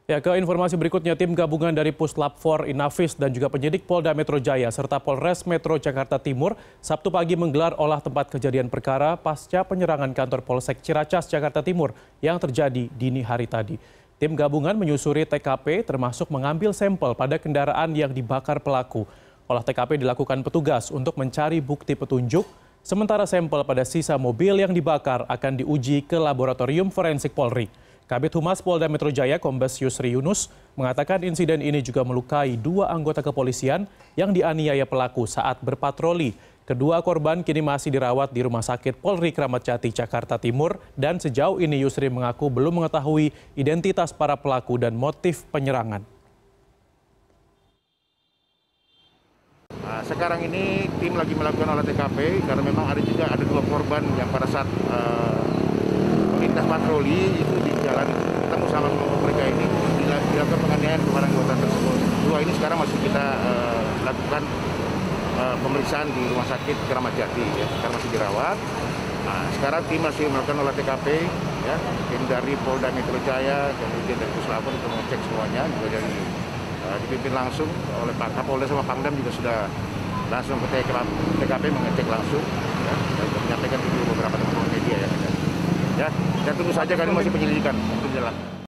Ya, ke informasi berikutnya, tim gabungan dari Puslap 4 Inafis dan juga penyidik Polda Metro Jaya serta Polres Metro Jakarta Timur Sabtu pagi menggelar olah tempat kejadian perkara pasca penyerangan kantor Polsek Ciracas, Jakarta Timur yang terjadi dini hari tadi. Tim gabungan menyusuri TKP termasuk mengambil sampel pada kendaraan yang dibakar pelaku. Olah TKP dilakukan petugas untuk mencari bukti petunjuk, sementara sampel pada sisa mobil yang dibakar akan diuji ke Laboratorium Forensik Polri. Kabid Humas Polda Metro Jaya Kombes Yusri Yunus mengatakan insiden ini juga melukai 2 anggota kepolisian yang dianiaya pelaku saat berpatroli. Kedua korban kini masih dirawat di Rumah Sakit Polri Kramat Jati, Jakarta Timur, dan sejauh ini Yusri mengaku belum mengetahui identitas para pelaku dan motif penyerangan. Sekarang ini tim lagi melakukan olah TKP karena memang ada 2 korban yang pada saat melintas patroli itu di jalan ketemu sama mereka ini dilakukan penganiayaan kepada anggota tersebut. 2 ini sekarang masih kita lakukan pemeriksaan di Rumah Sakit Kramat Jati, ya. Sekarang masih dirawat. Sekarang tim masih melakukan olah TKP, ya. Tim dari Polda Metro Jaya, kemudian dari Puslap untuk mengecek semuanya, juga dari dipimpin langsung oleh Pak Kapolda sama Pangdam juga sudah langsung ke TKP mengecek langsung, ya, dan menyampaikan video beberapa teman-teman media yang ada. Ya, kita tunggu saja, kami masih penyelidikan untuk jalan.